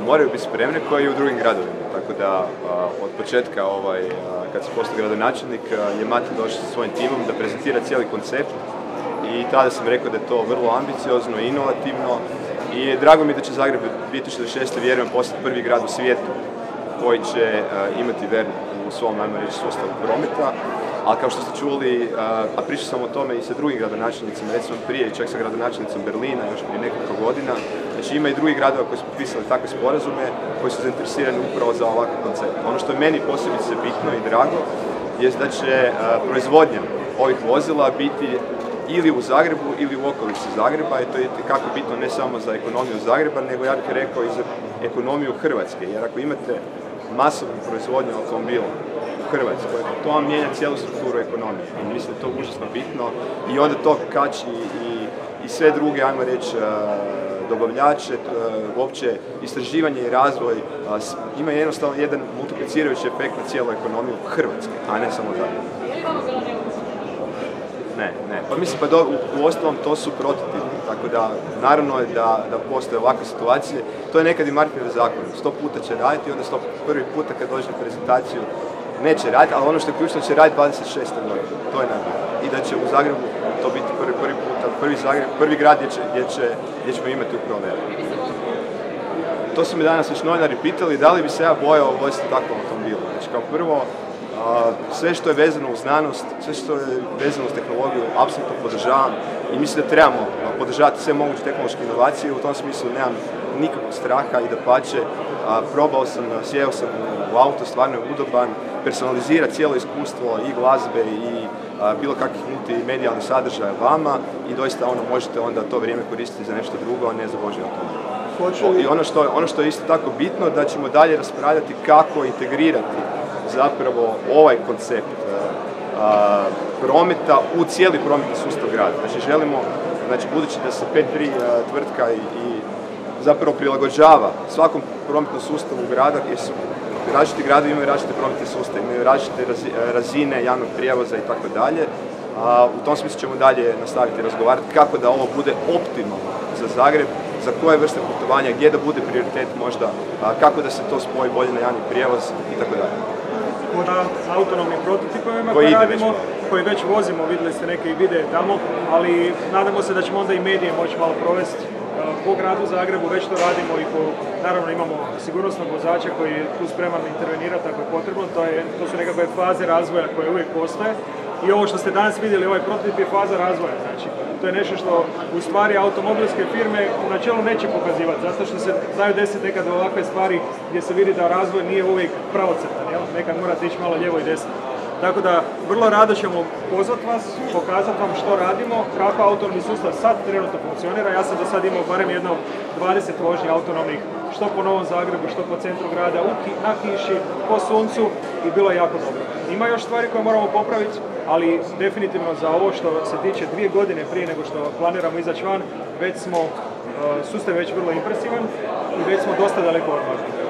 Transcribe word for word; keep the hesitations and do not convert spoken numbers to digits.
moraju biti spremne kao i u drugim gradovima. Tako da od početka, ovaj, kad se postao gradonačelnik, je Mate došao sa svojim timom da prezentira cijeli koncept i tada sam rekao da je to vrlo ambiciozno i inovativno i drago mi je da će Zagreb dvije tisuće dvadeset šeste vjerujem postati prvi grad u svijetu koji će imati Vern u svom, ajmo reći, sustavu prometa. Ali kao što ste čuli, a pričao sam o tome i sa drugim gradonačelnicima, recimo prije, čak sa gradonačelnicom Berlina, još prije nekoliko godina. Znači ima i drugih gradova koji su potpisali takve sporazume, koji su zainteresirani upravo za ovakav koncept. Ono što je meni posebice bitno i drago, je da će proizvodnja ovih vozila biti ili u Zagrebu ili u okolici Zagreba i to je kako bitno ne samo za ekonomiju Zagreba, nego ja bih rekao i za ekonomiju Hrvatske. Jer ako imate masovnu proizvodnju automobila u Hrvatskoj, to vam mijenja cijelu strukturu ekonomije. I mislim da je to užasno bitno i onda to kači i, i sve druge, ajmo reći, dobavljače, uopće istraživanje i razvoj ima jednostavno jedan multiplicirajući efekt na cijelu ekonomiju Hrvatske, a ne samo Zagreba. Ne, ne. Pa mislim, pa do, u, u osnovom to su prototipi, tako da naravno je da, da postoje ovakve situacije. To je nekad i Martinov zakon, sto puta će raditi i onda sto prvi puta kad dođe na prezentaciju neće raditi, ali ono što je ključno će raditi dvadeset šeste godine, to je najbolje. I da će u Zagrebu to biti prvi, prvi puta, prvi, Zagreb, prvi grad gdje, će, gdje, će, gdje ćemo imati upravo Vern. To su mi danas već novinari pitali da li bi se ja bojao voziti takvom automobilu. Znači kao prvo, Uh, sve što je vezano uz znanost, sve što je vezano uz tehnologiju, apsolutno podržavam i mislim da trebamo podržavati sve moguće tehnološke inovacije. U tom smislu nemam nikakvog straha i dapače, uh, probao sam, sjeo sam u auto, stvarno je udoban, personalizira cijelo iskustvo i glazbe i uh, bilo kakvih multimedijalnih sadržaja vama i doista ono, možete onda to vrijeme koristiti za nešto drugo, a ne za vožnju automobila. I ono što, ono što je isto tako bitno, da ćemo dalje raspravljati kako integrirati zapravo ovaj koncept a, prometa u cijeli prometni sustav grada. Znači želimo, znači budući da se P tri a, tvrtka i, i zapravo prilagođava svakom prometnom sustavu grada, jer su različiti gradovi imaju različite prometne sustave, imaju različite razi, razine javnog prijevoza i tako dalje. U tom smislu ćemo dalje nastaviti razgovarati kako da ovo bude optimalno za Zagreb, za koje vrste putovanja, gdje da bude prioritet možda, a, kako da se to spoji bolje na javni prijevoz i tako dalje. Na autonomnim prototipovima koje radimo, koji već vozimo, vidjeli ste neke i videe tamo, ali nadamo se da ćemo onda i medije moći malo provesti po gradu Zagrebu, već to radimo i po, naravno imamo sigurnosnog vozača koji je tu spreman intervenirati ako je potrebno, to, je, to su nekakve faze razvoja koje uvijek postoje. I ovo što ste danas vidjeli, ovaj prototip je faza razvoja, znači to je nešto što u stvari automobilske firme u načelu neće pokazivati, zato što se znaju desiti nekad ovakve stvari gdje se vidi da razvoj nije uvijek pravocrtan, jel? Nekad morate ići malo lijevo i desno. Tako da vrlo rado ćemo pozvati vas, pokazati vam što radimo, kako autonomni sustav sad trenutno funkcionira. Ja sam do sad imao barem jedno dvadeset vožnji autonomnih, što po Novom Zagrebu, što po centru grada, na kiši, po suncu i bilo je jako dobro. Ima još stvari koje moramo popraviti, ali definitivno za ovo što se tiče dvije godine prije nego što planiramo izaći van, već smo, sustav je već vrlo impresivan i već smo dosta daleko odmakli.